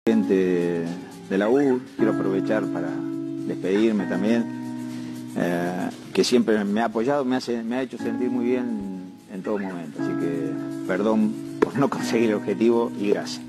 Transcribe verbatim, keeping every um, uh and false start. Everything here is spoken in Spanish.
Gente de la U, quiero aprovechar para despedirme también, eh, que siempre me ha apoyado, me, hace, me ha hecho sentir muy bien en todo momento, así que perdón por no conseguir el objetivo y gracias.